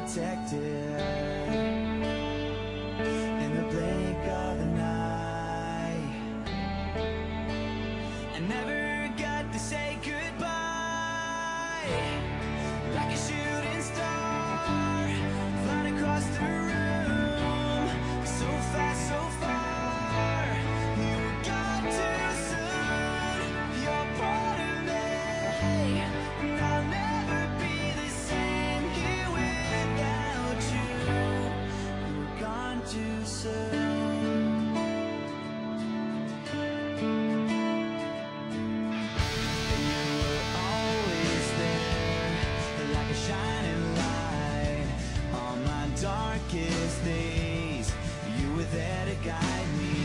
protected in the blink of an eye. I never got to say goodbye. Like a shooting star, flying across the room, so fast, so far. You got too soon. You're part of me, and I'll never be the same here without you. You were gone too soon. You were always there, like a shining light on my darkest days. You were there to guide me.